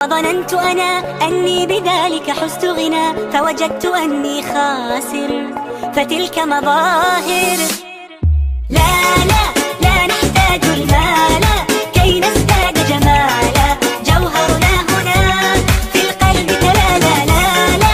ظننت أنا أني بذلك حزت غنى، فوجدت أني خاسر، فتلك مظاهر